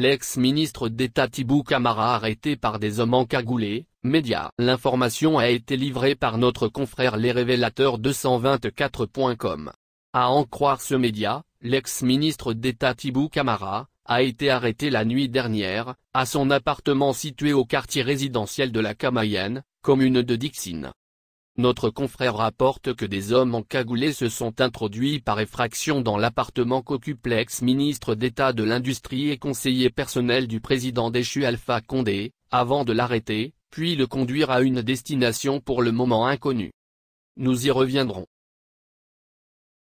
l'ex-ministre d'État Thibou Camara arrêté par des hommes encagoulés, médias. L'information a été livrée par notre confrère Les Révélateurs 224.com. À en croire ce média, l'ex-ministre d'État Thibou Camara a été arrêté la nuit dernière, à son appartement situé au quartier résidentiel de la Camaïenne, commune de Dixine. Notre confrère rapporte que des hommes encagoulés se sont introduits par effraction dans l'appartement qu'occupe l'ex-ministre d'État de l'Industrie et conseiller personnel du président déchu Alpha Condé, avant de l'arrêter, puis le conduire à une destination pour le moment inconnue. Nous y reviendrons.